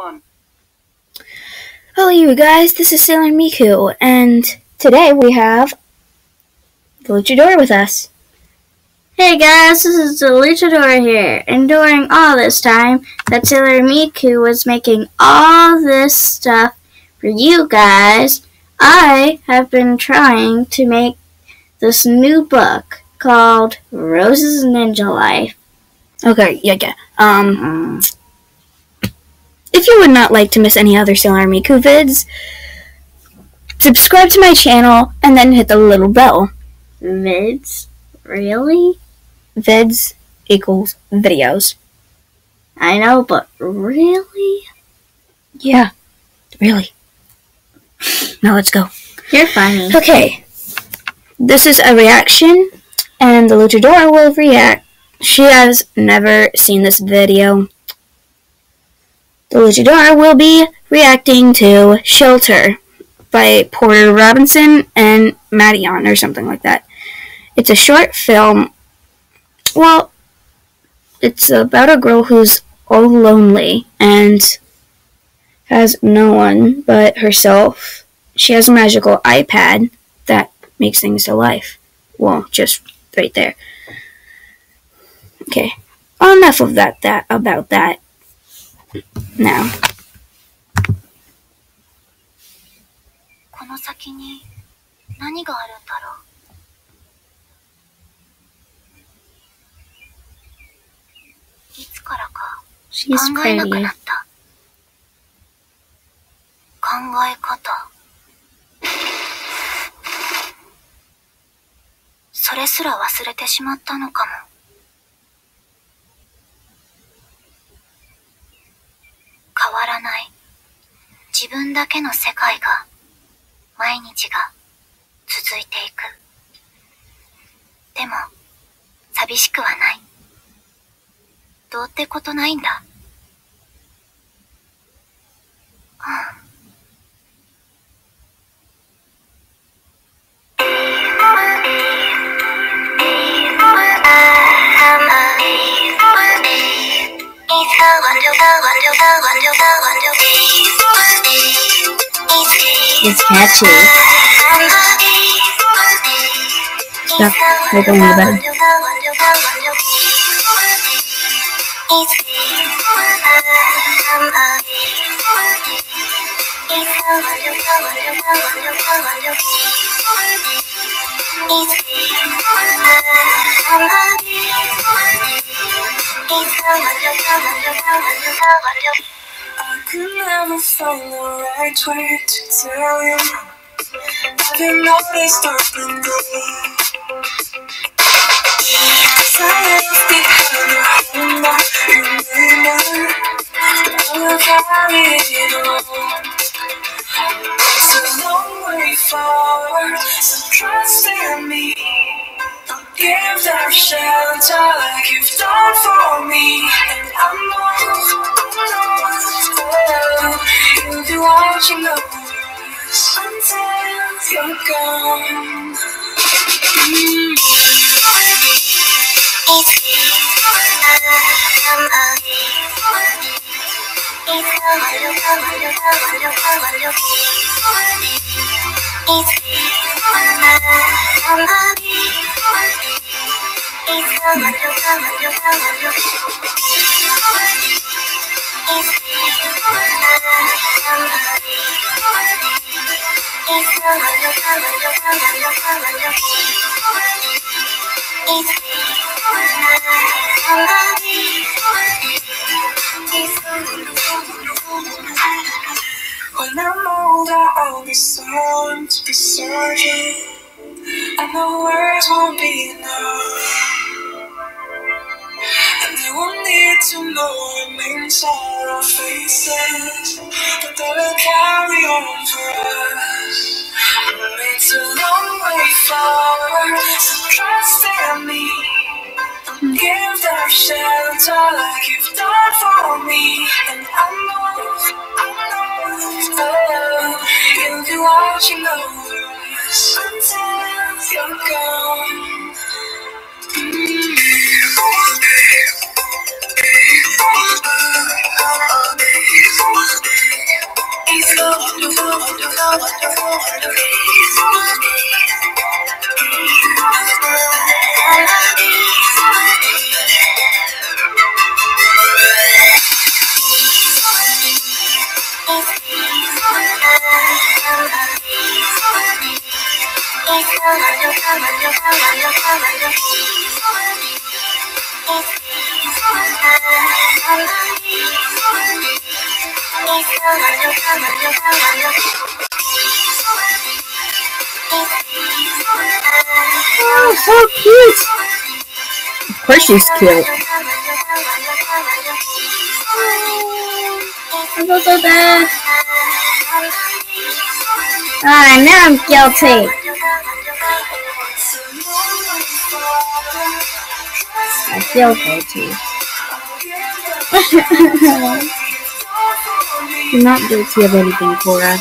Hello you guys, this is Sailor Miku, and today we have the Luchadora with us. Hey guys, this is the Luchadora here, and during all this time that Sailor Miku was making all this stuff for you guys, I have been trying to make this new book called Rose's Ninja Life. Okay, yeah. If you would not like to miss any other Sailor Miku vids, subscribe to my channel and then hit the little bell. Vids? Really? Vids equals videos. I know, but really? Yeah, really. Now let's go. You're funny. Okay, this is a reaction, and the Luchadora will react. She has never seen this video. The Luchadora will be reacting to Shelter by Porter Robinson and Madion or something like that. It's a short film. Well, it's about a girl who's all lonely and has no one but herself. She has a magical iPad that makes things to life. Well, just right there. Okay, enough of about that. Now. この先に何があるんだろう。いつからか考えなくなった。考え方。それすら忘れてしまったのかも。変わらない自分だけの世界が毎日が続いていく。でも寂しくはない。どうってことないんだ。 It's catchy. Stop. We're going to bed. I could never find the right way to tell you. Have you noticed I've been gone? Silence behind the humor, remember all carried on. It's a long way forward, so trust in me. I'll give that shelter like you've done for me. And I know you'll be watching over us until you're gone. When I'm older, I'll be silent, be searching, and the words won't be enough. And they won't need to know what names on our faces, but they'll carry on for us. It's a long way forward, so trust in me. Give that shelter like you've done for me. And I know you'll be watching over us until you're gone. Oh, so cute! Of course she's cute. I feel so bad. Now I'm guilty. I feel guilty. You're not guilty of anything, Cora.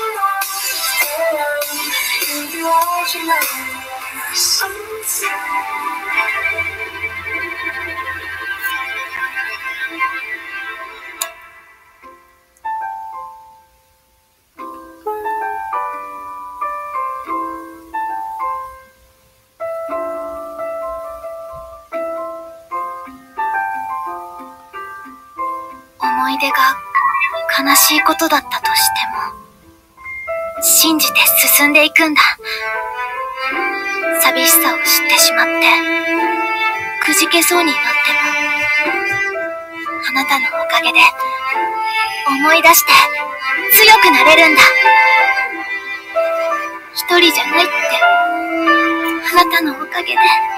思い出が悲しいことだったとしても信じて進んでいくんだ。寂しさを知ってしまってくじけそうになってもあなたのおかげで思い出して強くなれるんだ。一人じゃないってあなたのおかげで。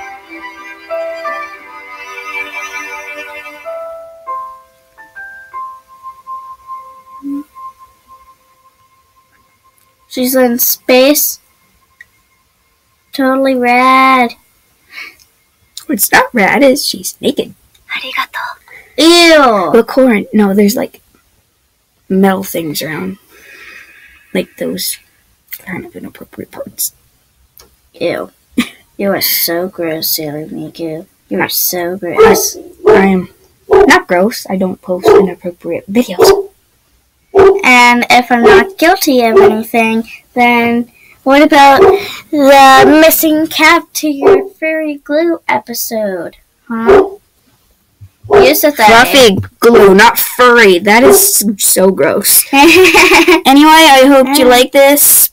She's in space. Totally rad. What's not rad is she's naked. ありがとう。 Ew. But Cora, no, there's like metal things around. Like those kind of inappropriate parts. Ew. You are so gross, Sailor Miku. You are so gross. I am not gross. I don't post inappropriate videos. And if I'm not guilty of anything, then what about the missing cap to your fairy glue episode? Huh? You said that. Fluffy glue, not furry. That is so gross. Anyway, I hope you like this.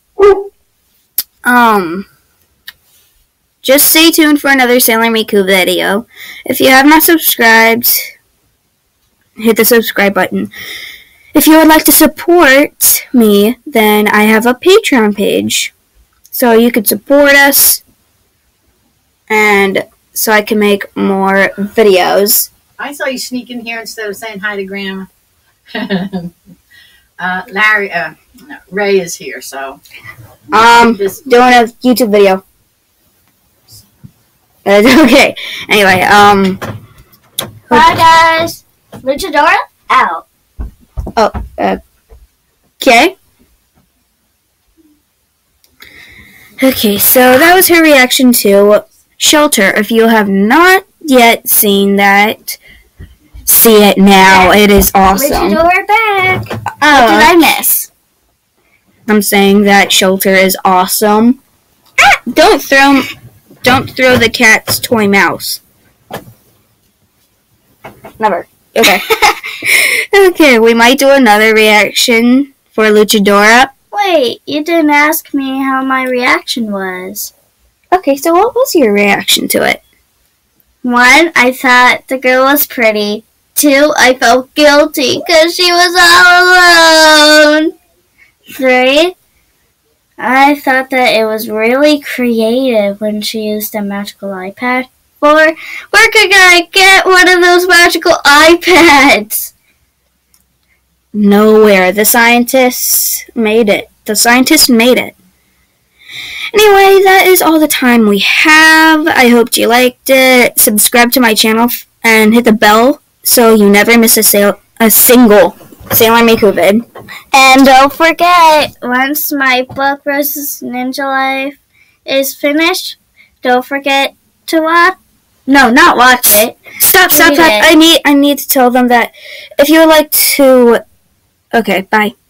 Just stay tuned for another Sailor Miku video. If you have not subscribed, hit the subscribe button. If you would like to support me, then I have a Patreon page. So you could support us, and so I can make more videos. I saw you sneak in here instead of saying hi to Grandma. Ray is here, so. Doing a YouTube video. Okay. Anyway, Bye, guys. Luchadora out. Okay. Okay, so that was her reaction to Shelter. If you have not yet seen that, see it now. It is awesome. Luchadora back. What did I miss? I'm saying that Shelter is awesome. Don't throw the cat's toy mouse. Never. Okay. Okay, we might do another reaction for Luchadora. Wait, you didn't ask me how my reaction was. Okay, so what was your reaction to it? 1, I thought the girl was pretty. 2, I felt guilty because she was all alone. 3, I thought that it was really creative when she used a magical iPad. 4, where could I get one of those magical iPads? Nowhere. The scientists made it. Anyway, that is all the time we have. I hope you liked it. Subscribe to my channel and hit the bell so you never miss a single Sailor Miku vid. And don't forget, once my book Rose's Ninja Life is finished, don't forget to watch. No, not watch it. Stop. I need to tell them that if you would like to. Okay, bye.